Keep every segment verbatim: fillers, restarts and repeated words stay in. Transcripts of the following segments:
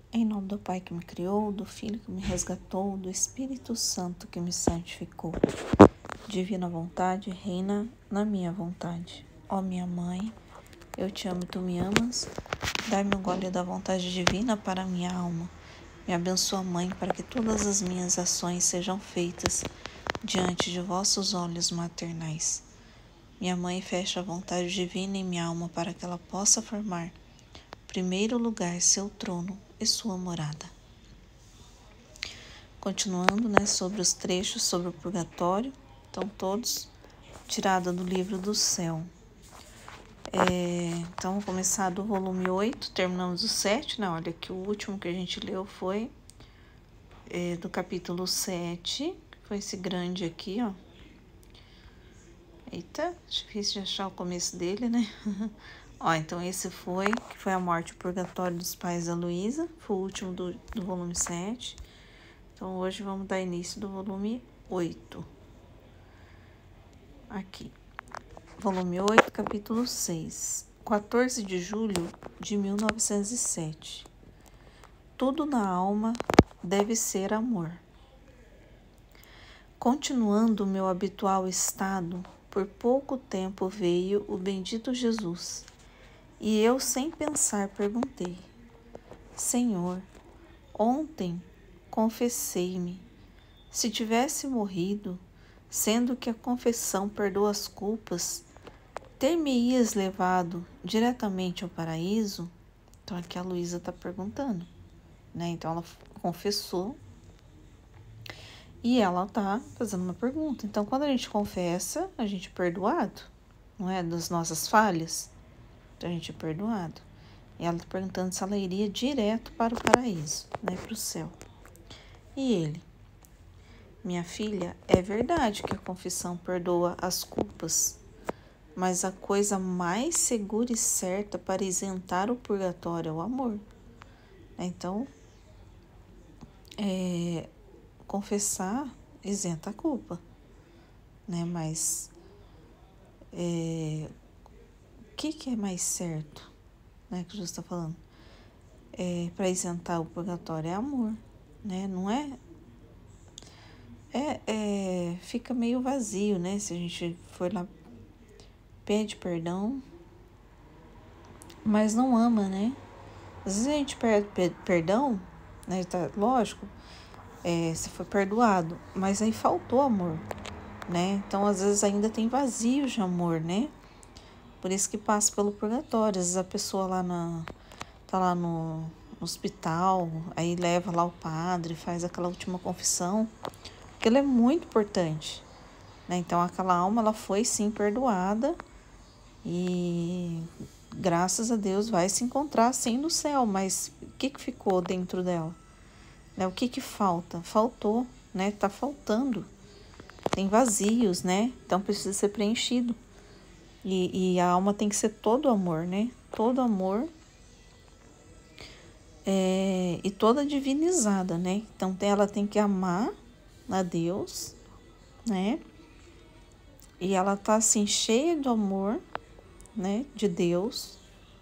Em nome do Pai que me criou, do Filho que me resgatou, do Espírito Santo que me santificou. Divina vontade, reina na minha vontade. Ó minha mãe, eu te amo e tu me amas. Dai-me um gole da vontade divina para a minha alma. Me abençoa, Mãe, para que todas as minhas ações sejam feitas diante de vossos olhos maternais. Minha Mãe, fecha a vontade divina em minha alma para que ela possa formar, primeiro lugar, seu trono e sua morada. Continuando, né, sobre os trechos sobre o purgatório, estão todos tirados do livro do céu. É, então, vamos começar do volume oito, terminamos o sete, né? Olha que o último que a gente leu foi é, do capítulo sete, foi esse grande aqui, ó. Eita, difícil de achar o começo dele, né? Ó, então esse foi, que foi a morte e o purgatório dos pais da Luísa, foi o último do, do volume sete. Então, hoje vamos dar início do volume oito. Aqui. Volume oito, capítulo seis. quatorze de julho de mil novecentos e sete. Tudo na alma deve ser amor. Continuando o meu habitual estado, por pouco tempo veio o bendito Jesus, e eu, sem pensar, perguntei: Senhor, ontem confessei-me. Se tivesse morrido, sendo que a confissão perdoa as culpas, ter-me-ias levado diretamente ao paraíso? Então, aqui a Luísa está perguntando, né? Então, ela confessou e ela está fazendo uma pergunta. Então, quando a gente confessa, a gente é perdoado, não é? Das nossas falhas, então a gente é perdoado. E ela está perguntando se ela iria direto para o paraíso, né? Para o céu. E ele: minha filha, é verdade que a confissão perdoa as culpas, mas a coisa mais segura e certa para isentar o purgatório é o amor. Então, é, confessar isenta a culpa, né? Mas é, o que, que é mais certo, né? Que Jesus está falando, é, para isentar o purgatório é amor, né? Não é, é, é, fica meio vazio, né? Se a gente for lá, pede perdão, mas não ama, né? Às vezes a gente pede perdão, né? Tá, lógico, é, se foi perdoado, mas aí faltou amor, né? Então, às vezes ainda tem vazio de amor, né? Por isso que passa pelo purgatório. Às vezes a pessoa lá na, tá lá no, no hospital, aí leva lá o padre, faz aquela última confissão, porque ela é muito importante, né? Então, aquela alma, ela foi sim perdoada e graças a Deus vai se encontrar sim no céu, mas o que que ficou dentro dela? Né? O que que falta? Faltou, né? Tá faltando. Tem vazios, né? Então precisa ser preenchido. E, e a alma tem que ser todo amor, né? Todo amor é, e toda divinizada, né? Então ela tem que amar a Deus, né? E ela tá assim cheia de amor, né? De Deus,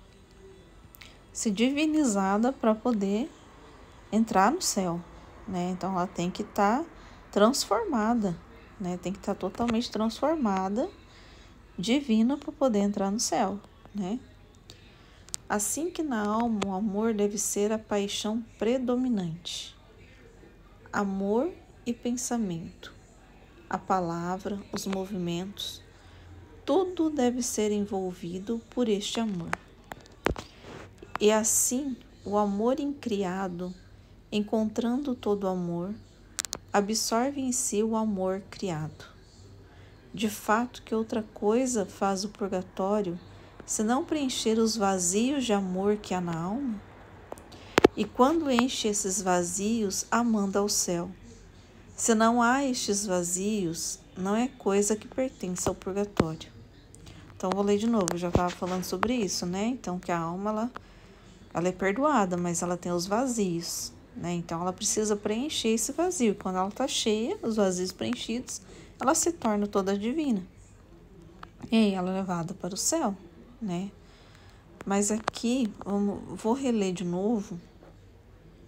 se divinizada para poder entrar no céu, né? Então ela tem que estar tá transformada, né? Tem que estar tá totalmente transformada, divina, para poder entrar no céu, né? Assim que na alma o amor deve ser a paixão predominante. Amor e pensamento, a palavra, os movimentos, tudo deve ser envolvido por este amor. E assim, o amor incriado, encontrando todo amor, absorve em si o amor criado. De fato, que outra coisa faz o purgatório se não preencher os vazios de amor que há na alma? E quando enche esses vazios, a manda ao céu. Se não há estes vazios, não é coisa que pertence ao purgatório. Então, vou ler de novo, eu já estava falando sobre isso, né? Então, que a alma, ela, ela é perdoada, mas ela tem os vazios, né? Então, ela precisa preencher esse vazio. Quando ela está cheia, os vazios preenchidos, ela se torna toda divina. E aí, ela é levada para o céu, né? Mas aqui, vamos, vou reler de novo,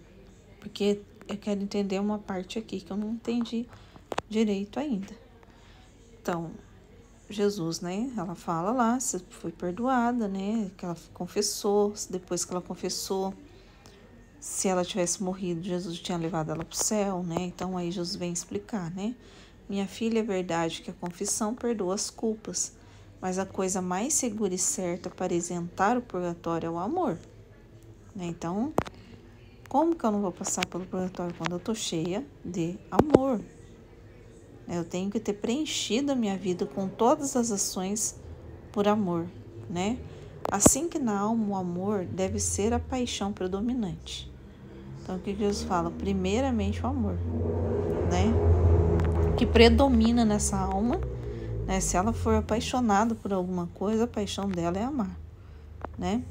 Porque eu quero entender uma parte aqui que eu não entendi direito ainda. Então, Jesus, né? Ela fala lá, se foi perdoada, né? Que ela confessou, depois que ela confessou, se ela tivesse morrido, Jesus tinha levado ela para o céu, né? Então aí Jesus vem explicar, né? Minha filha, é verdade que a confissão perdoa as culpas, mas a coisa mais segura e certa para isentar o purgatório é o amor, né? Então, como que eu não vou passar pelo purgatório quando eu estou cheia de amor? Eu tenho que ter preenchido a minha vida com todas as ações por amor, né? Assim que na alma o amor deve ser a paixão predominante. Então, o que Jesus fala? Primeiramente o amor, né? Que predomina nessa alma, né? Se ela for apaixonada por alguma coisa, a paixão dela é amar, né?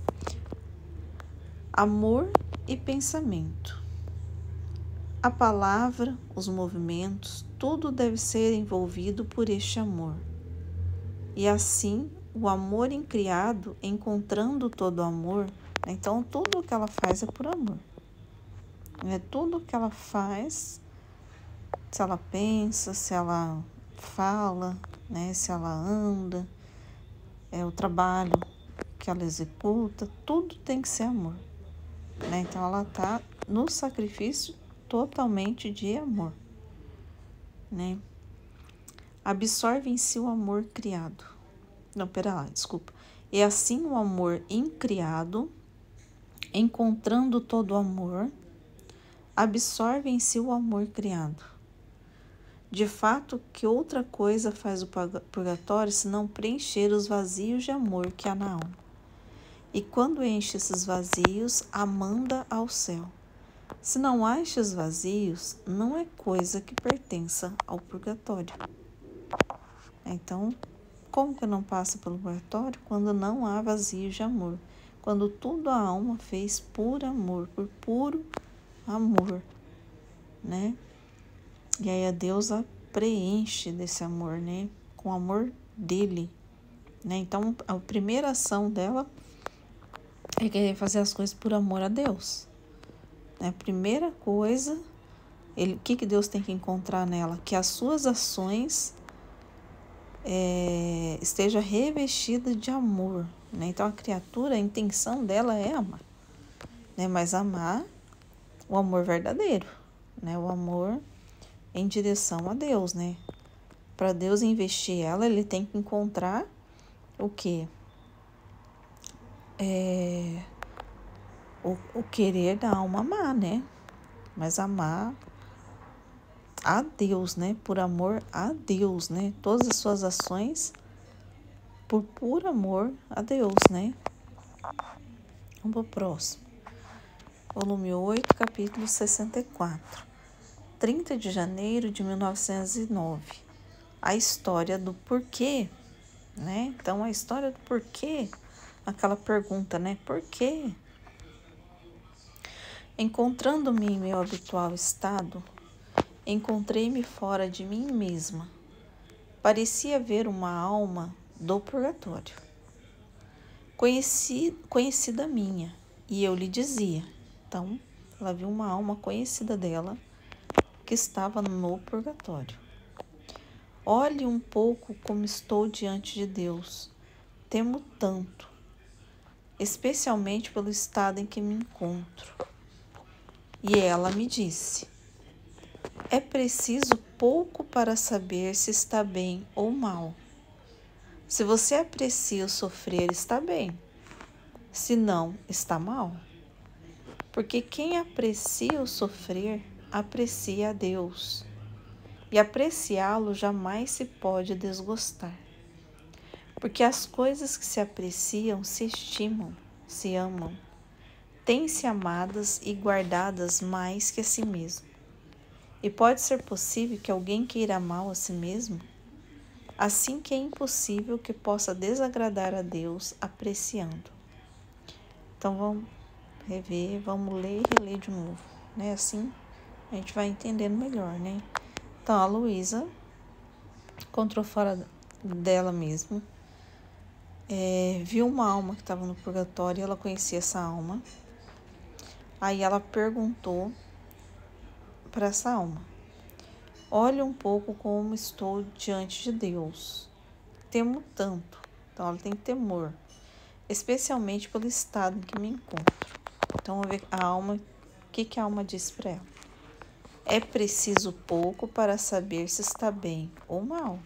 Amor e pensamento. A palavra, os movimentos, tudo deve ser envolvido por este amor. E assim, o amor incriado, encontrando todo o amor, né? Então tudo o que ela faz é por amor. É tudo o que ela faz, se ela pensa, se ela fala, né? Se ela anda, é o trabalho que ela executa, tudo tem que ser amor, né? Então ela está no sacrifício totalmente de amor, né? Absorve em si o amor criado. Não, pera lá, desculpa. E assim o amor incriado, encontrando todo o amor, absorve em si o amor criado. De fato, que outra coisa faz o purgatório senão preencher os vazios de amor que há na alma? E quando enche esses vazios, a manda ao céu. Se não há estes vazios, não é coisa que pertença ao purgatório. Então, como que não passa pelo purgatório? Quando não há vazio de amor. Quando tudo a alma fez por amor, por puro amor, né? E aí a deusa preenche desse amor, né? Com o amor dele, né? Então, a primeira ação dela é querer fazer as coisas por amor a Deus. A primeira coisa, ele, o que, que Deus tem que encontrar nela? Que as suas ações é, estejam revestidas de amor, né? Então a criatura, a intenção dela é amar, né? Mas amar o amor verdadeiro, né? O amor em direção a Deus, né? Para Deus investir ela, ele tem que encontrar o quê? É, o, o querer da alma amar, né? Mas amar a Deus, né? Por amor a Deus, né? Todas as suas ações por puro amor a Deus, né? Vamos para o próximo. Volume oito, capítulo sessenta e quatro. trinta de janeiro de mil novecentos e nove. A história do porquê, né? Então, a história do porquê, aquela pergunta, né? Por quê? Encontrando-me em meu habitual estado, encontrei-me fora de mim mesma. Parecia ver uma alma do purgatório, Conheci, conhecida minha, e eu lhe dizia. Então, ela viu uma alma conhecida dela que estava no purgatório. Olhe um pouco como estou diante de Deus. Temo tanto, especialmente pelo estado em que me encontro. E ela me disse: é preciso pouco para saber se está bem ou mal. Se você aprecia o sofrer, está bem. Se não, está mal. Porque quem aprecia o sofrer, aprecia a Deus. E apreciá-lo jamais se pode desgostar. Porque as coisas que se apreciam se estimam, se amam, têm-se amadas e guardadas mais que a si mesmo. E pode ser possível que alguém queira mal a si mesmo? Assim que é impossível que possa desagradar a Deus apreciando. Então vamos rever, vamos ler e reler de novo, né? Assim a gente vai entendendo melhor, né? Então a Luísa encontrou fora dela mesma, é, viu uma alma que estava no purgatório, ela conhecia essa alma. Aí ela perguntou para essa alma. Olhe um pouco como estou diante de Deus. Temo tanto. Então, ela tem temor, especialmente pelo estado em que me encontro. Então, vamos ver a alma, o que, que a alma diz para ela? É preciso pouco para saber se está bem ou mal.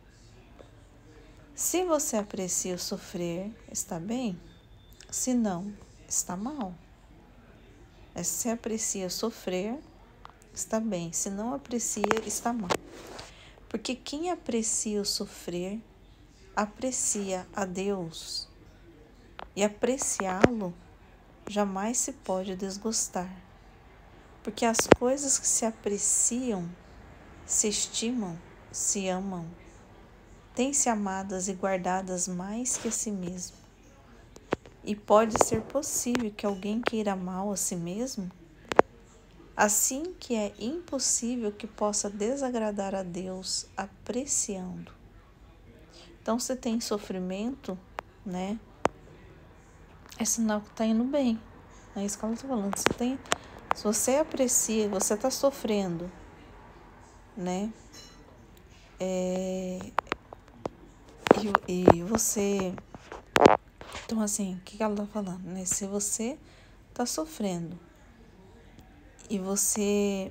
Se você aprecia o sofrer, está bem? Se não, está mal. Se aprecia sofrer, está bem. Se não aprecia, está mal. Porque quem aprecia o sofrer, aprecia a Deus. E apreciá-lo jamais se pode desgostar. Porque as coisas que se apreciam, se estimam, se amam, têm-se amadas e guardadas mais que a si mesmo. E pode ser possível que alguém queira mal a si mesmo, assim que é impossível que possa desagradar a Deus apreciando. Então, se tem sofrimento, né, é sinal que está indo bem. É isso que ela está falando. Se, tem, se você aprecia, você está sofrendo, né, é, e, e você... Então, assim, o que ela está falando, né? Se você está sofrendo e você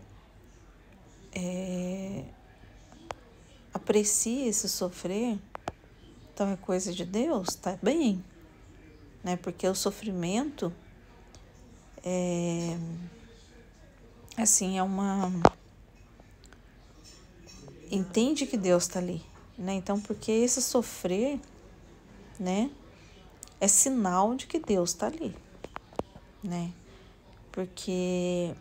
é, aprecia esse sofrer, então é coisa de Deus, tá bem, né? Porque o sofrimento é, assim, é uma... Entende que Deus está ali, né? Então, porque esse sofrer, né, é sinal de que Deus está ali, né? Porque,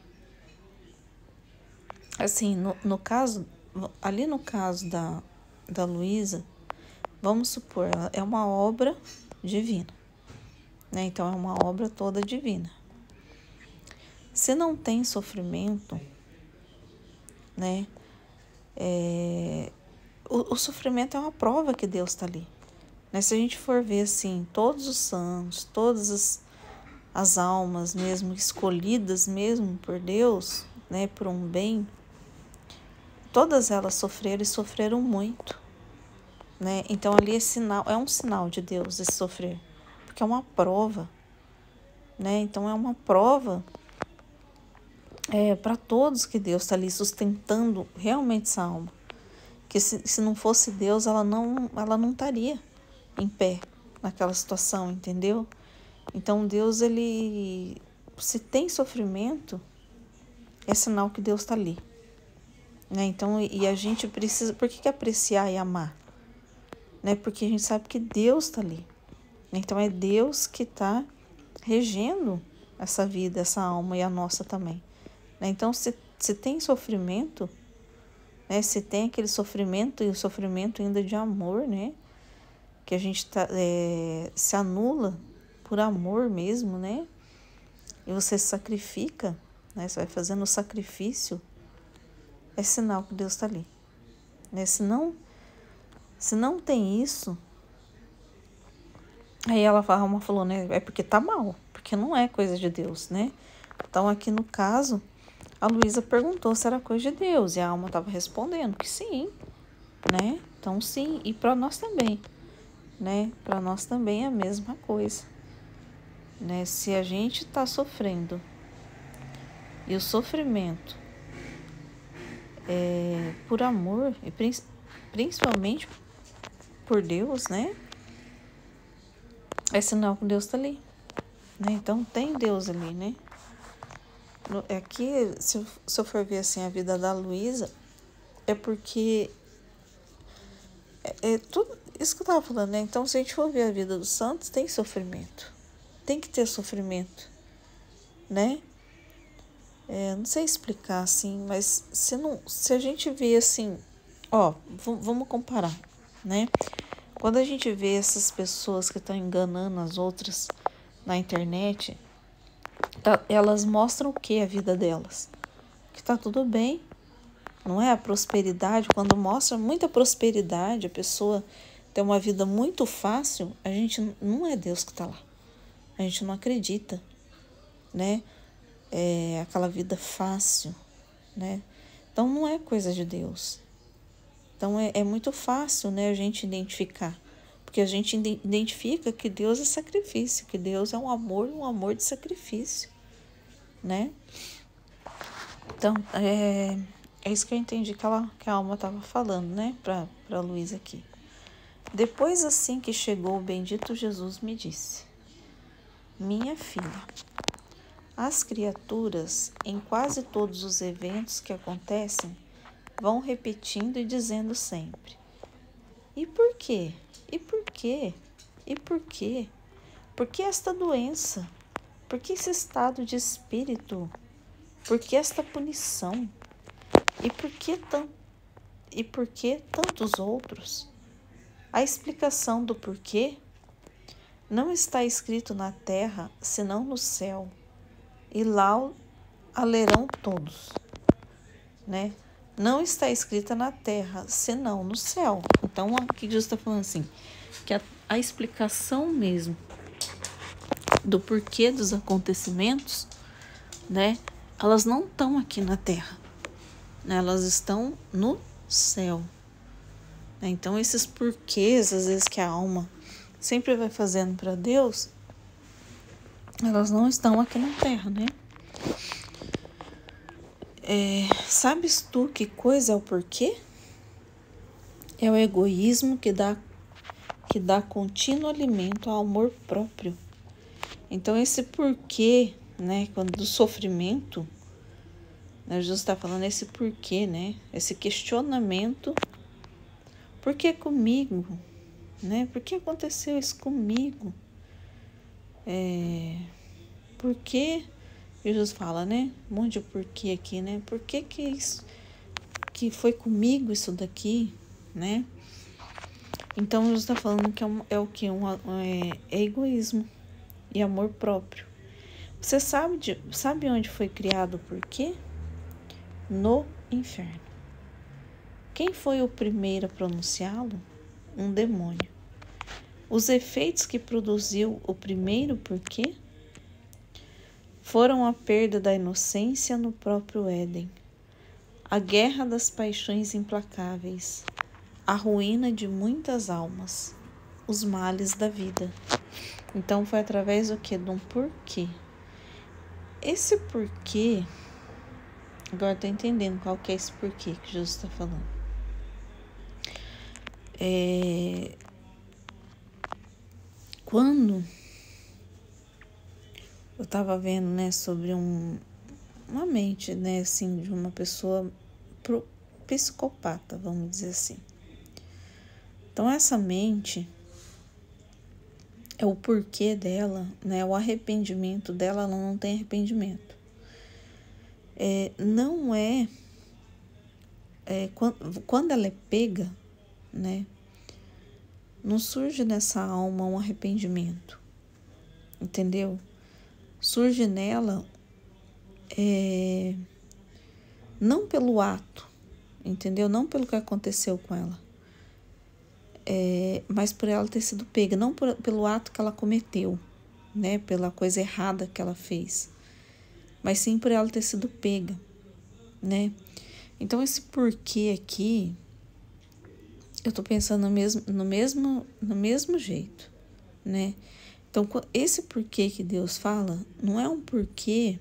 assim, no, no caso, ali no caso da, da Luísa, vamos supor, ela é uma obra divina, né? Então, é uma obra toda divina. Se não tem sofrimento, né? É, o, o sofrimento é uma prova que Deus está ali, né? Se a gente for ver, assim, todos os santos, todas as, as almas mesmo, escolhidas mesmo por Deus, né? Por um bem, todas elas sofreram e sofreram muito, né? Então ali é sinal, é um sinal de Deus esse sofrer, porque é uma prova, né? Então é uma prova é, para todos que Deus está ali sustentando realmente essa alma. Que se, se não fosse Deus, ela não, ela não estaria em pé naquela situação, entendeu? Então Deus, ele, se tem sofrimento, é sinal que Deus está ali, né? Então, e a gente precisa, por que, que apreciar e amar? Né? Porque a gente sabe que Deus está ali. Então é Deus que está regendo essa vida, essa alma e a nossa também. Né? Então, se, se tem sofrimento, né? Se tem aquele sofrimento e o sofrimento ainda de amor, né? Que a gente tá, é, se anula por amor mesmo, né? E você se sacrifica, né? Você vai fazendo o sacrifício, é sinal que Deus está ali. Né? Se não, se não tem isso, aí ela a alma falou, né? É porque tá mal, porque não é coisa de Deus, né? Então, aqui no caso, a Luísa perguntou se era coisa de Deus, e a alma estava respondendo que sim, né? Então, sim, e para nós também, né? Para nós também é a mesma coisa, né? Se a gente está sofrendo e o sofrimento é por amor, e principalmente por Deus, né? É sinal que Deus está ali, né? Então, tem Deus ali, né? Aqui, se eu, se eu for ver assim a vida da Luísa, é porque é, é tudo isso que eu tava falando, né? Então, se a gente for ver a vida dos santos, tem sofrimento, tem que ter sofrimento, né? É, não sei explicar assim, mas se, não, se a gente vê assim, ó, vamos comparar, né? Quando a gente vê essas pessoas que estão enganando as outras na internet, elas mostram o que a vida delas? Que tá tudo bem, não é? A prosperidade, quando mostra muita prosperidade, a pessoa tem uma vida muito fácil, a gente não é Deus que tá lá, a gente não acredita, né? É aquela vida fácil, né? Então não é coisa de Deus. Então é, é muito fácil, né, a gente identificar, porque a gente identifica que Deus é sacrifício, que Deus é um amor, um amor de sacrifício, né? Então é, é isso que eu entendi que, ela, que a alma estava falando, né, para para Luísa aqui. Depois assim que chegou o bendito Jesus me disse: minha filha, as criaturas, em quase todos os eventos que acontecem, vão repetindo e dizendo sempre: e por quê? E por quê? E por quê? Por que esta doença? Por que esse estado de espírito? Por que esta punição? E por que, tan... e por que tantos outros? A explicação do porquê não está escrito na terra, senão no céu, e lá a lerão todos, né? Não está escrita na terra, senão no céu. Então, aqui Jesus está falando assim, que a, a explicação mesmo do porquê dos acontecimentos, né? Elas não estão aqui na terra, né? Elas estão no céu. Né? Então, esses porquês, às vezes, que a alma sempre vai fazendo para Deus, elas não estão aqui na terra, né? É, sabes tu que coisa é o porquê? É o egoísmo que dá, que dá contínuo alimento ao amor próprio. Então, esse porquê, né, quando do sofrimento, né, Jesus está falando esse porquê, né, esse questionamento: por que comigo? Né? Por que aconteceu isso comigo? É, por que Jesus fala, né? Um monte de porquê aqui, né? Por que que isso, que foi comigo isso daqui, né? Então Jesus está falando que é, um, é o que? Um, é, é egoísmo e amor próprio. Você sabe, de, sabe onde foi criado o porquê? No inferno. Quem foi o primeiro a pronunciá-lo? Um demônio. Os efeitos que produziu o primeiro porquê foram a perda da inocência no próprio Éden, a guerra das paixões implacáveis, a ruína de muitas almas, os males da vida. Então foi através do que? De um porquê. Esse porquê, agora estou entendendo qual que é esse porquê que Jesus está falando. É, quando eu estava vendo, né, sobre um, uma mente, né, assim, de uma pessoa pro, psicopata, vamos dizer assim. Então, essa mente é o porquê dela, né, o arrependimento dela, ela não tem arrependimento. É, não é, é quando, quando ela é pega, né, não surge nessa alma um arrependimento, entendeu? Surge nela é, não pelo ato, entendeu? Não pelo que aconteceu com ela, é, mas por ela ter sido pega, não por, pelo ato que ela cometeu, né? Pela coisa errada que ela fez, mas sim por ela ter sido pega, né? Então esse porquê aqui, eu tô pensando no mesmo, no mesmo, no mesmo jeito, né? Então, esse porquê que Deus fala não é um porquê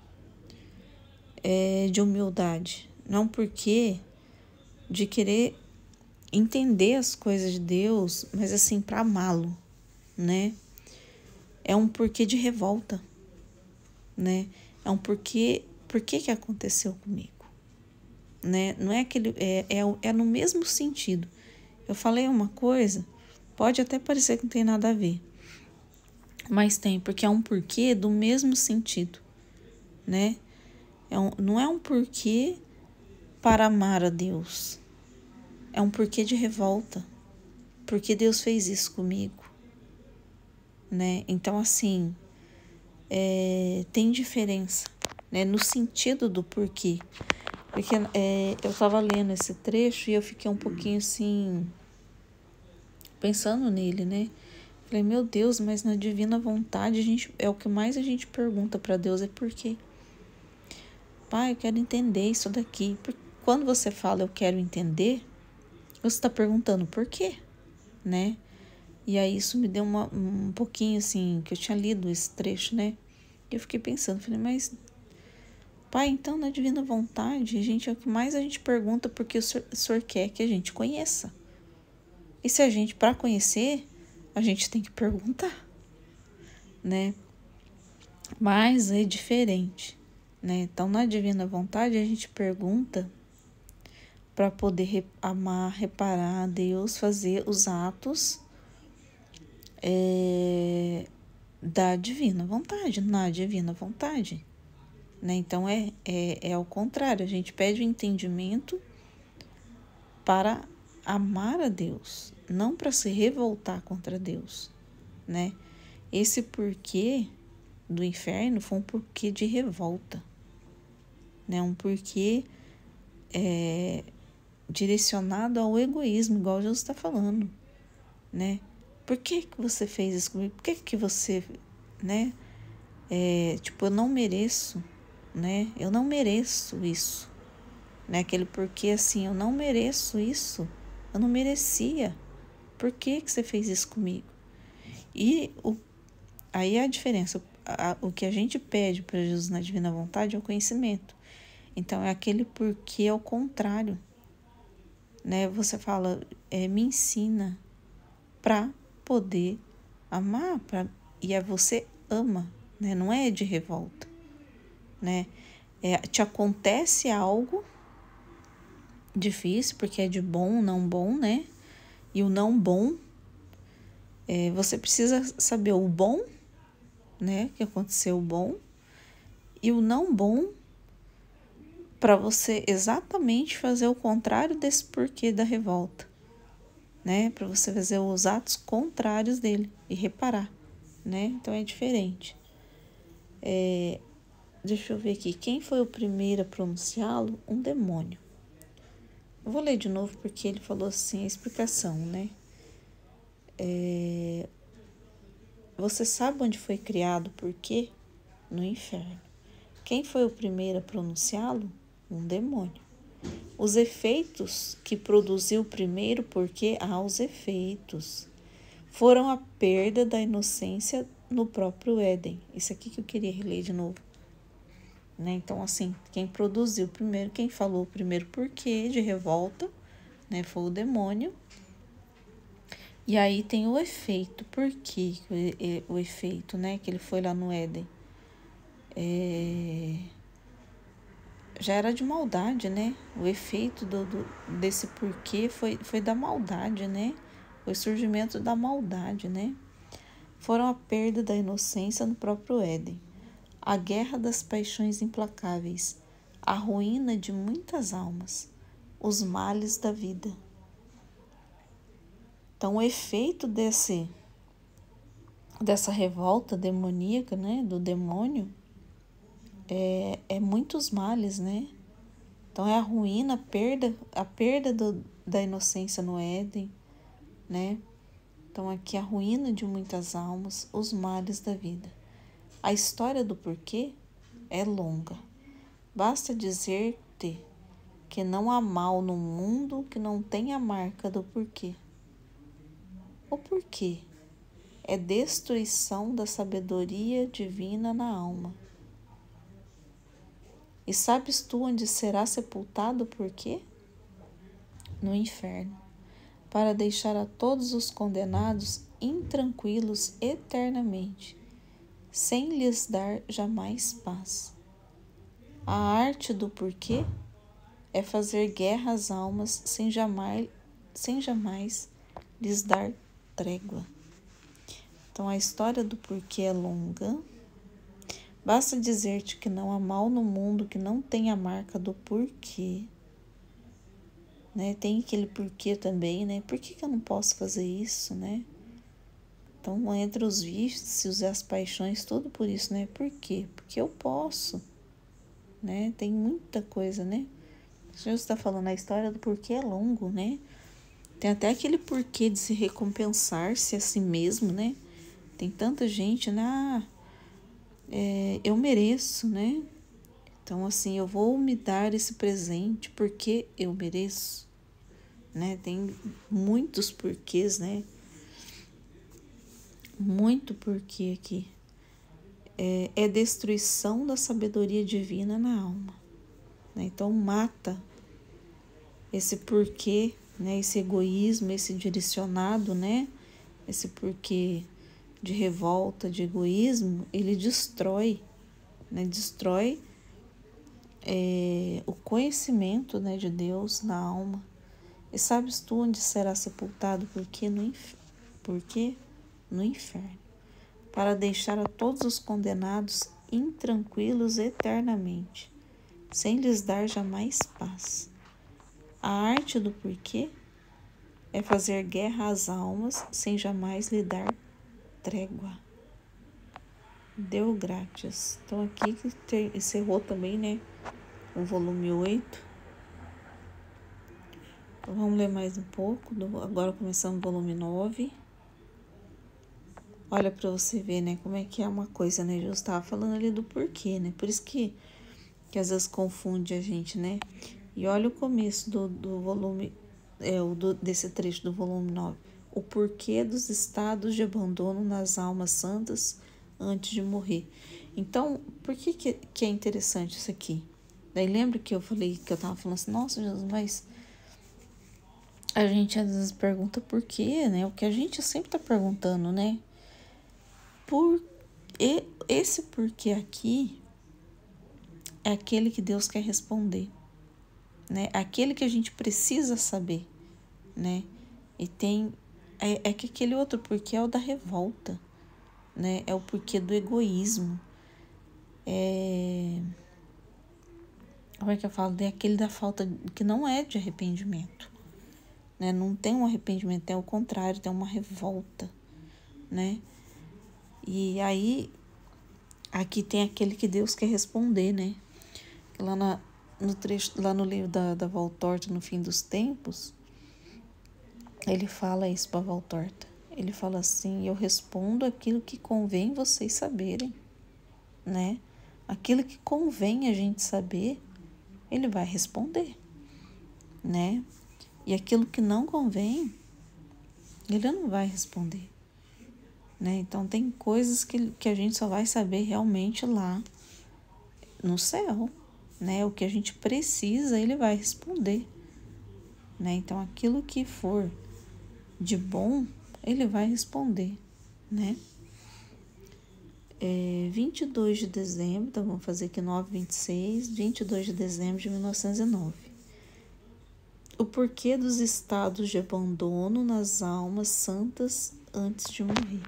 é, de humildade, não é um porquê de querer entender as coisas de Deus, mas assim, para amá-lo, né? É um porquê de revolta, né? É um porquê, porquê que aconteceu comigo, né? Não é aquele, é, é, é no mesmo sentido. Eu falei uma coisa, pode até parecer que não tem nada a ver, mas tem, porque é um porquê do mesmo sentido, né? É um, não é um porquê para amar a Deus, é um porquê de revolta, porque Deus fez isso comigo, né? Então, assim, é, tem diferença, né? No sentido do porquê, porque é, eu estava lendo esse trecho e eu fiquei um pouquinho assim, pensando nele, né? Falei, meu Deus, mas na divina vontade a gente, é o que mais a gente pergunta para Deus, é por quê? Pai, eu quero entender isso daqui. Porque quando você fala eu quero entender, você está perguntando por quê, né? E aí isso me deu uma, um pouquinho assim, que eu tinha lido esse trecho, né? E eu fiquei pensando, falei, mas Pai, então na divina vontade, gente, é o que mais a gente pergunta porque o senhor, o senhor quer que a gente conheça. E se a gente, para conhecer, a gente tem que perguntar, né? Mas é diferente, né? Então na divina vontade a gente pergunta para poder re- amar, reparar a Deus, fazer os atos é, da divina vontade, na divina vontade, né? Então é, é, é ao contrário, a gente pede o entendimento para amar a Deus, não para se revoltar contra Deus, né? Esse porquê do inferno foi um porquê de revolta, né? Um porquê é, direcionado ao egoísmo, igual Jesus está falando, né? Por que que você fez isso comigo? Por que que você, né? É, tipo, eu não mereço, né? Eu não mereço isso, né? Aquele porquê assim, eu não mereço isso, eu não merecia. Por que que você fez isso comigo? E o, aí é a diferença, a, o que a gente pede para Jesus na divina vontade é o conhecimento. Então é aquele porquê ao contrário, né? Você fala, é, me ensina para poder amar, pra, e é você ama, né? Não é de revolta, né? É, te acontece algo difícil, porque é de bom, não bom, né? E o não bom, é, você precisa saber o bom, né? Que aconteceu o bom, e o não bom, para você exatamente fazer o contrário desse porquê da revolta, né? Para você fazer os atos contrários dele e reparar, né? Então é diferente. É, deixa eu ver aqui. Quem foi o primeiro a pronunciá-lo? Um demônio. Eu vou ler de novo porque ele falou assim, a explicação, né? É, você sabe onde foi criado por quê? No inferno. Quem foi o primeiro a pronunciá-lo? Um demônio. Os efeitos que produziu o primeiro porquê? Ah, os efeitos foram a perda da inocência no próprio Éden. Isso aqui que eu queria reler de novo. Né? Então, assim, quem produziu primeiro, quem falou o primeiro porquê de revolta, né, foi o demônio. E aí tem o efeito, por que o, o efeito, né, que ele foi lá no Éden? É, já era de maldade, né? O efeito do, do, desse porquê foi, foi da maldade, né? Foi o surgimento da maldade, né? Foram a perda da inocência no próprio Éden, a guerra das paixões implacáveis, a ruína de muitas almas, os males da vida. Então, o efeito desse, dessa revolta demoníaca, né, do demônio, é, é muitos males, né? Então, é a ruína, a perda, a perda do, da inocência no Éden, né? Então, aqui a ruína de muitas almas, os males da vida. A história do porquê é longa. Basta dizer-te que não há mal no mundo que não tenha a marca do porquê. O porquê é destruição da sabedoria divina na alma. E sabes tu onde será sepultado o porquê? No inferno, para deixar a todos os condenados intranquilos eternamente, sem lhes dar jamais paz. A arte do porquê é fazer guerra às almas sem jamais, sem jamais lhes dar trégua. Então, a história do porquê é longa. Basta dizer-te que não há mal no mundo que não tenha a marca do porquê. Né? Tem aquele porquê também, né? Por que, que eu não posso fazer isso, né? Então, entre os vícios e as paixões, tudo por isso, né? Por quê? Porque eu posso, né? Tem muita coisa, né? Jesus está falando, a história do porquê é longo, né? Tem até aquele porquê de se recompensar-se a si mesmo, né? Tem tanta gente, né? Ah, é, eu mereço, né? Então, assim, eu vou me dar esse presente porque eu mereço, né? Tem muitos porquês, né? Muito porquê aqui. É, é destruição da sabedoria divina na alma, né? Então, mata esse porquê, né? Esse egoísmo, esse direcionado, né? Esse porquê de revolta, de egoísmo, ele destrói, né? Destrói é, o conhecimento, né, de Deus na alma. E sabes tu onde será sepultado? Porque no, inf... Porque no inferno, para deixar a todos os condenados intranquilos eternamente, sem lhes dar jamais paz. A arte do porquê é fazer guerra às almas sem jamais lhe dar trégua. Deu grátis. Então aqui que ter, encerrou também, né, o volume oito. Então, vamos ler mais um pouco. Do, agora começamos o volume nove. Olha para você ver, né, como é que é uma coisa, né? Eu estava falando ali do porquê, né? Por isso que, que às vezes confunde a gente, né? E olha o começo do, do volume, é, o do, desse trecho do volume nove. O porquê dos estados de abandono nas almas santas antes de morrer. Então, por que, que, que é interessante isso aqui? Daí lembra que eu falei, que eu estava falando assim, nossa, Jesus, mas a gente às vezes pergunta por quê, né? O que a gente sempre está perguntando, né? Por e esse porquê aqui é aquele que Deus quer responder, né? Aquele que a gente precisa saber, né? E tem é, é que aquele outro porquê é o da revolta, né? É o porquê do egoísmo. É como é que eu falo? É aquele da falta que não é de arrependimento, né? Não tem um arrependimento, é o contrário, tem uma revolta, né? E aí, aqui tem aquele que Deus quer responder, né? Lá, na, no, trecho, lá no livro da, da Valtorta, no fim dos tempos, ele fala isso para Valtorta. Ele fala assim, eu respondo aquilo que convém vocês saberem, né? Aquilo que convém a gente saber, ele vai responder, né? E aquilo que não convém, ele não vai responder. Né? Então, tem coisas que, que a gente só vai saber realmente lá no céu, né? O que a gente precisa, ele vai responder, né? Então, aquilo que for de bom, ele vai responder, né? É, vinte e dois de dezembro, então vamos fazer aqui nove, vinte e seis, vinte e dois de dezembro de mil novecentos e nove. O porquê dos estados de abandono nas almas santas antes de morrer.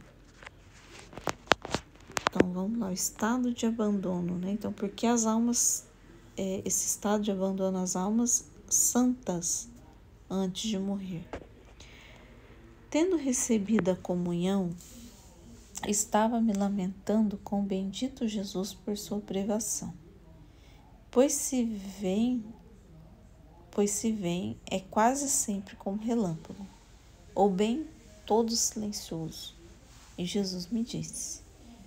Então, vamos lá, o estado de abandono, né? Então, porque as almas, é, esse estado de abandono às almas santas antes de morrer. Tendo recebido a comunhão, estava me lamentando com o bendito Jesus por sua privação. Pois se vem, pois se vem, é quase sempre como relâmpago, ou bem todo silencioso. E Jesus me disse...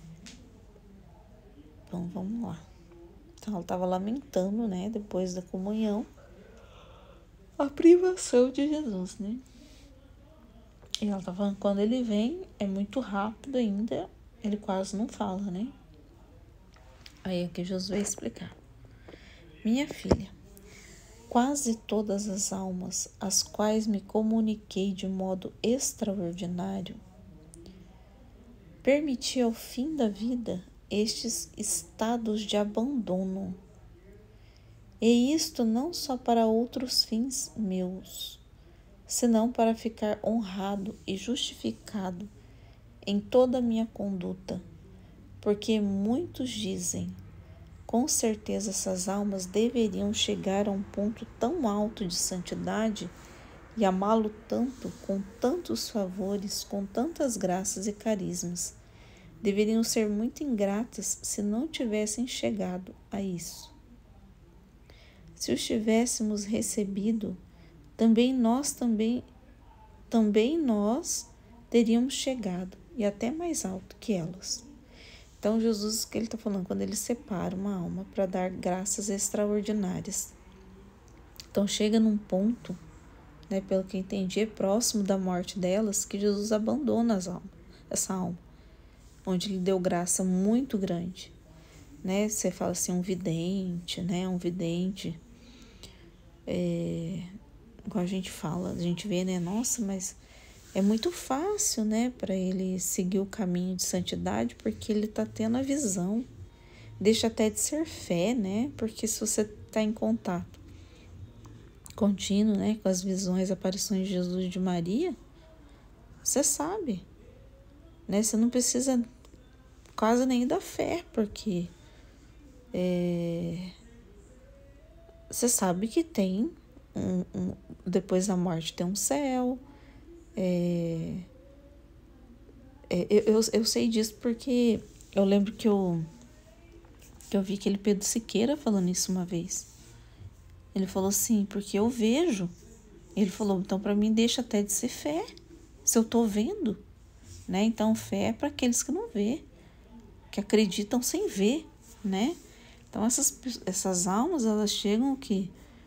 Então, vamos lá. Então, ela estava lamentando, né, depois da comunhão, a privação de Jesus, né? E ela estava falando, quando ele vem, é muito rápido ainda, ele quase não fala, né? Aí é que Jesus vai explicar. Minha filha, quase todas as almas, às quais me comuniquei de modo extraordinário, permiti ao fim da vida estes estados de abandono, e isto não só para outros fins meus, senão para ficar honrado e justificado em toda a minha conduta, porque muitos dizem, com certeza essas almas deveriam chegar a um ponto tão alto de santidade e amá-lo tanto, com tantos favores, com tantas graças e carismas, deveriam ser muito ingratas se não tivessem chegado a isso. Se os tivéssemos recebido, também nós também, também nós teríamos chegado, e até mais alto que elas. Então, Jesus, que ele está falando, quando ele separa uma alma para dar graças extraordinárias. Então, chega num ponto, né, pelo que eu entendi, é próximo da morte delas, que Jesus abandona as almas, essa alma, onde ele deu graça muito grande. Né? Você fala assim, um vidente, né? Um vidente, é, igual a gente fala, a gente vê, né? Nossa, mas é muito fácil, né? Para ele seguir o caminho de santidade, porque ele tá tendo a visão. Deixa até de ser fé, né? Porque se você tá em contato contínuo, né? Com as visões, aparições de Jesus e de Maria, você sabe, né? Você não precisa quase nem da fé, porque É, você sabe que tem um, um, depois da morte tem um céu. É, é, eu, eu sei disso porque eu lembro que eu, que eu vi aquele Pedro Siqueira falando isso uma vez. Ele falou assim, porque eu vejo. Ele falou, então para mim deixa até de ser fé, se eu tô vendo, né? Então fé é para aqueles que não vê, que acreditam sem ver, né? Então, essas, essas almas, elas chegam que,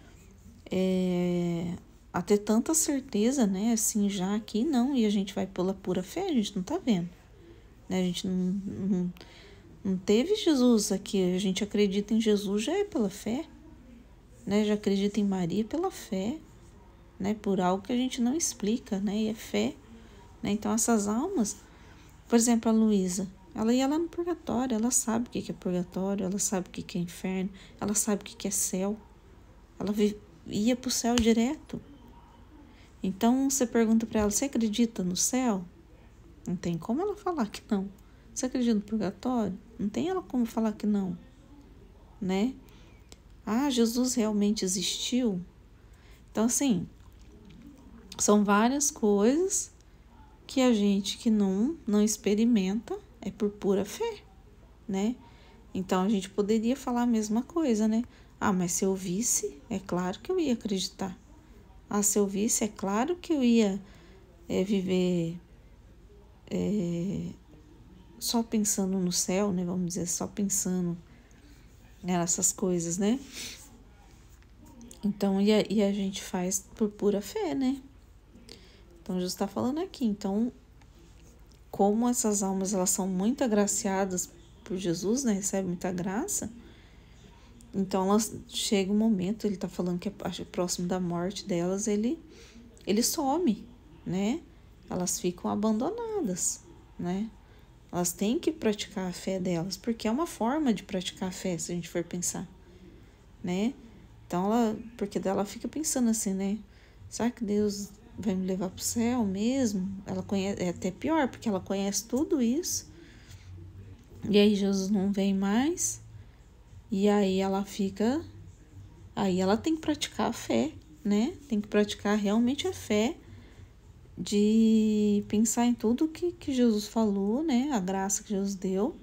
é, a ter tanta certeza, né? Assim, já aqui não, e a gente vai pela pura fé, a gente não tá vendo. Né? A gente não, não, não teve Jesus aqui, a gente acredita em Jesus já é pela fé, né? Já acredita em Maria pela fé, né? Por algo que a gente não explica, né? E é fé, né? Então, essas almas, por exemplo, a Luísa, ela ia lá no purgatório, ela sabe o que é purgatório, ela sabe o que é inferno, ela sabe o que é céu. Ela ia para o céu direto. Então, você pergunta para ela, você acredita no céu? Não tem como ela falar que não. Você acredita no purgatório? Não tem ela como falar que não, né? Ah, Jesus realmente existiu? Então, assim, são várias coisas que a gente que não, não experimenta é por pura fé, né? Então, a gente poderia falar a mesma coisa, né? Ah, mas se eu visse, é claro que eu ia acreditar. Ah, se eu visse, é claro que eu ia é, viver é, só pensando no céu, né? Vamos dizer, só pensando nessas coisas, né? Então, e a, e a gente faz por pura fé, né? Então, Jesus está falando aqui. Então, como essas almas, elas são muito agraciadas por Jesus, né? Recebem muita graça. Então, elas, chega um momento, ele está falando que é próximo da morte delas, ele, ele some, né? Elas ficam abandonadas, né? Elas têm que praticar a fé delas, porque é uma forma de praticar a fé, se a gente for pensar, né? Então, ela, porque dela fica pensando assim, né? Será que Deus vai me levar para o céu mesmo? Ela conhece, é até pior, porque ela conhece tudo isso. E aí Jesus não vem mais. E aí ela fica... Aí ela tem que praticar a fé, né? Tem que praticar realmente a fé de pensar em tudo que, que Jesus falou, né? A graça que Jesus deu.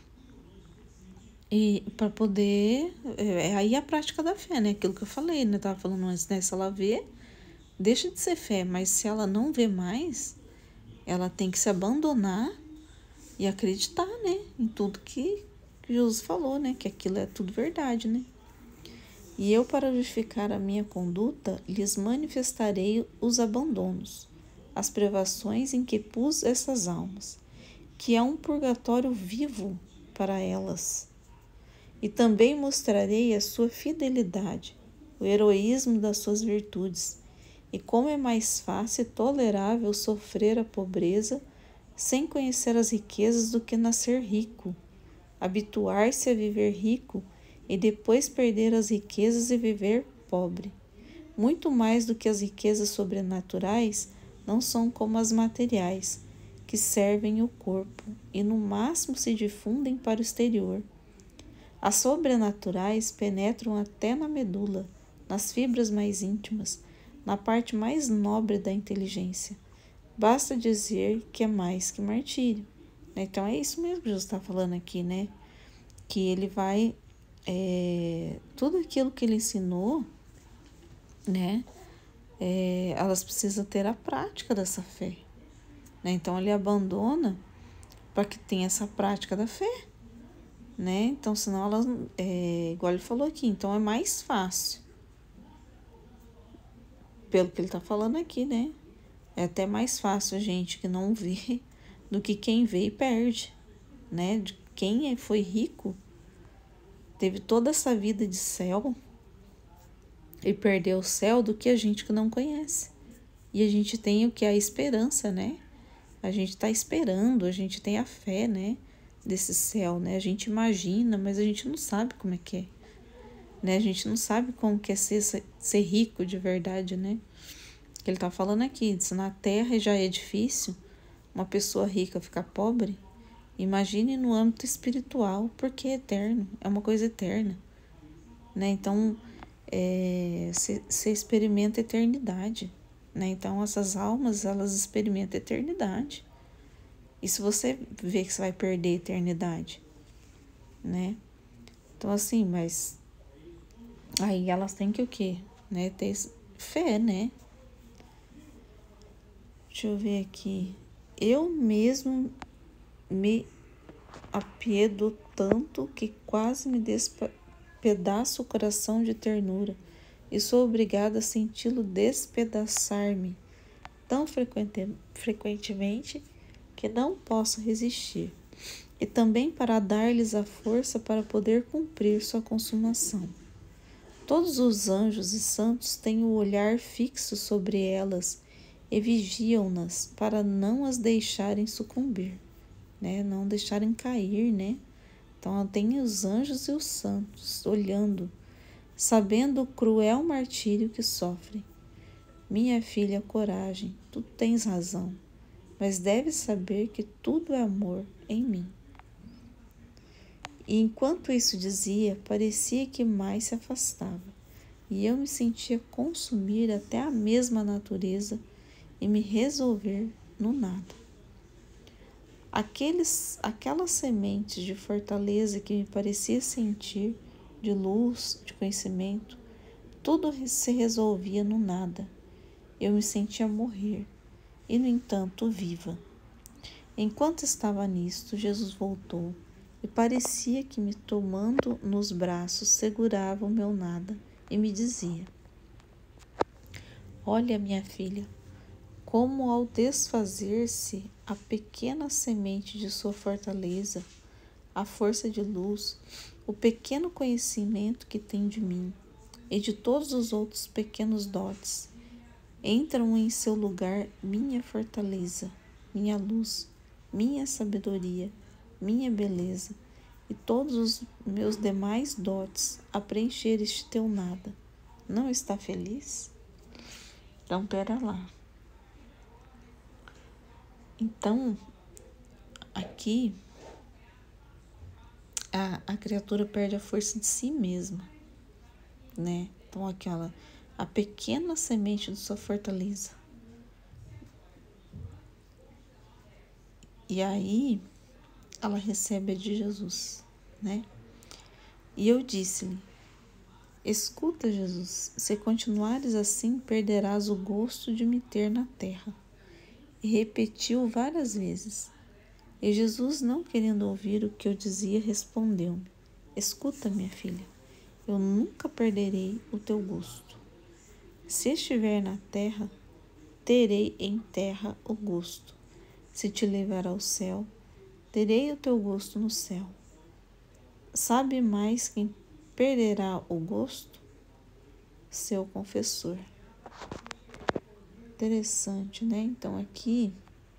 E para poder... É aí a prática da fé, né? Aquilo que eu falei, né? Eu tava falando antes, né? Se ela vê, deixa de ser fé. Mas se ela não vê mais, ela tem que se abandonar e acreditar, né? Em tudo que, que Jesus falou, né? Que aquilo é tudo verdade, né? E eu, para justificar a minha conduta, lhes manifestarei os abandonos, as privações em que pus essas almas, que é um purgatório vivo para elas. E também mostrarei a sua fidelidade, o heroísmo das suas virtudes, e como é mais fácil e tolerável sofrer a pobreza sem conhecer as riquezas do que nascer rico, habituar-se a viver rico e depois perder as riquezas e viver pobre. Muito mais do que as riquezas sobrenaturais, não são como as materiais, que servem o corpo e no máximo se difundem para o exterior. As sobrenaturais penetram até na medula, nas fibras mais íntimas, na parte mais nobre da inteligência. Basta dizer que é mais que martírio. Então é isso mesmo que Jesus está falando aqui, né? Que ele vai... É, tudo aquilo que ele ensinou, né? É, elas precisam ter a prática dessa fé, né? Então ele abandona para que tenha essa prática da fé, né? Então, senão elas, é, igual ele falou aqui, então é mais fácil. Pelo que ele tá falando aqui, né? É até mais fácil a gente que não vê do que quem vê e perde, né? De quem foi rico, teve toda essa vida de céu e perdeu o céu, do que a gente que não conhece. E a gente tem o que? A esperança, né? A gente tá esperando, a gente tem a fé, né? Desse céu, né? A gente imagina, mas a gente não sabe como é que é, né? A gente não sabe como que é ser, ser rico de verdade, né? Que ele tá falando aqui, se na terra já é difícil uma pessoa rica ficar pobre, imagine no âmbito espiritual, porque é eterno, é uma coisa eterna, né? Então, você experimenta a eternidade, né? Então, essas almas, elas experimentam a eternidade. E se você vê que você vai perder a eternidade, né? Então, assim, mas aí elas têm que o quê? Né? Ter fé, né? Deixa eu ver aqui. Eu mesmo me apiedo tanto que quase me despedaço o coração de ternura e sou obrigada a senti-lo despedaçar-me tão frequente, frequentemente que não posso resistir, e também para dar-lhes a força para poder cumprir sua consumação. Todos os anjos e santos têm o olhar fixo sobre elas e vigiam-nas para não as deixarem sucumbir, né? Não deixarem cair, né? Então tem os anjos e os santos olhando, sabendo o cruel martírio que sofrem. Minha filha, coragem, tu tens razão, mas deves saber que tudo é amor em mim. E enquanto isso dizia, parecia que mais se afastava, e eu me sentia consumir até a mesma natureza e me resolver no nada. Aqueles, aquelas sementes de fortaleza que me parecia sentir, de luz, de conhecimento, tudo se resolvia no nada. Eu me sentia morrer, e no entanto viva. Enquanto estava nisto, Jesus voltou, e parecia que me tomando nos braços segurava o meu nada, e me dizia: olha, minha filha, como ao desfazer-se a pequena semente de sua fortaleza, a força de luz, o pequeno conhecimento que tem de mim e de todos os outros pequenos dotes, entram em seu lugar minha fortaleza, minha luz, minha sabedoria, minha beleza e todos os meus demais dotes a preencher este teu nada. Não está feliz? Então, pera lá. Então, aqui, a, a criatura perde a força de si mesma, né? Então, aquela, a pequena semente de sua fortaleza. E aí, ela recebe a de Jesus, né? E eu disse-lhe: escuta, Jesus, se continuares assim, perderás o gosto de me ter na terra. E repetiu várias vezes. E Jesus, não querendo ouvir o que eu dizia, respondeu-me: escuta, minha filha, eu nunca perderei o teu gosto. Se estiver na terra, terei em terra o gosto. Se te levar ao céu, terei o teu gosto no céu. Sabe mais quem perderá o gosto? Seu confessor. Interessante, né? Então aqui,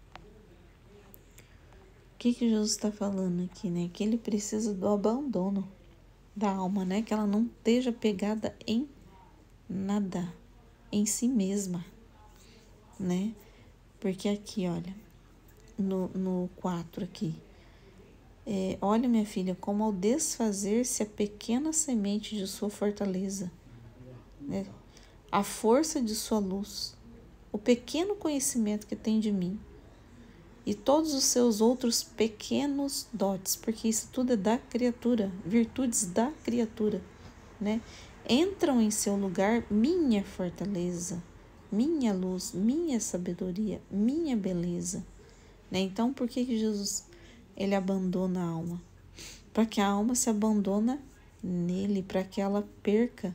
o que que Jesus está falando aqui, né? Que ele precisa do abandono da alma, né? Que ela não esteja pegada em nada, em si mesma, né? Porque aqui, olha, no, no quatro aqui, é, olha, minha filha, como ao desfazer-se a pequena semente de sua fortaleza, né? A força de sua luz, o pequeno conhecimento que tem de mim e todos os seus outros pequenos dotes, porque isso tudo é da criatura, virtudes da criatura, né? Entram em seu lugar minha fortaleza, minha luz, minha sabedoria, minha beleza, né? Então, por que que Jesus, ele abandona a alma? para que a alma se abandona nele, para que ela perca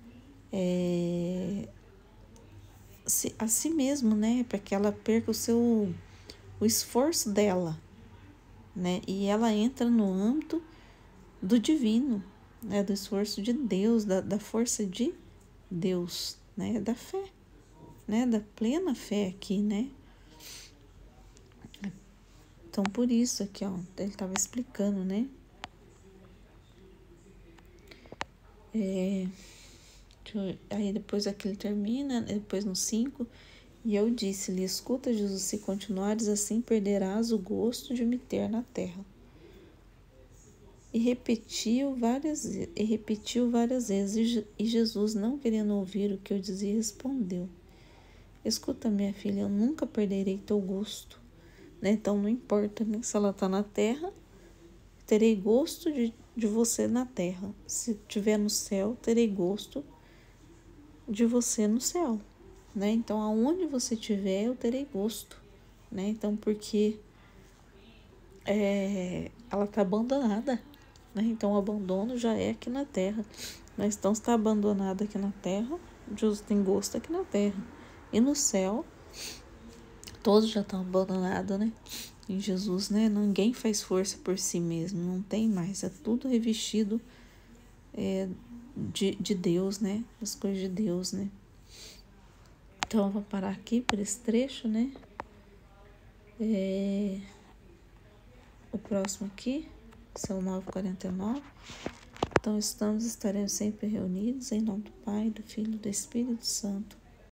é, a si mesmo, né? Para que ela perca o seu o esforço dela, né? E ela entra no âmbito do divino, né? Do esforço de Deus, da, da força de Deus, né? Da fé, né? Da plena fé aqui, né? Então, por isso aqui, ó, ele estava explicando, né? É, aí depois aqui ele termina, depois no cinco, e eu disse-lhe, escuta, Jesus, se continuares assim, perderás o gosto de me ter na terra. E repetiu várias, e repetiu várias vezes, e Jesus, não querendo ouvir o que eu dizia, respondeu, escuta, minha filha, eu nunca perderei teu gosto, né? Então não importa, né? Se ela está na terra, terei gosto de, de você na terra. Se estiver no céu, terei gosto de você no céu, né? Então, aonde você estiver, eu terei gosto, né? Então, porque é, ela está abandonada, né? Então, o abandono já é aqui na terra. Mas então, se está abandonada aqui na terra, Jesus tem gosto aqui na terra. E no céu, todos já estão abandonados, né? Em Jesus, né? Ninguém faz força por si mesmo, não tem mais. É tudo revestido é, de, de Deus, né? As coisas de Deus, né? Então, eu vou parar aqui por esse trecho, né? É, o próximo aqui, são nove e quarenta e nove. Então, estamos, estaremos sempre reunidos em nome do Pai, do Filho e do Espírito Santo.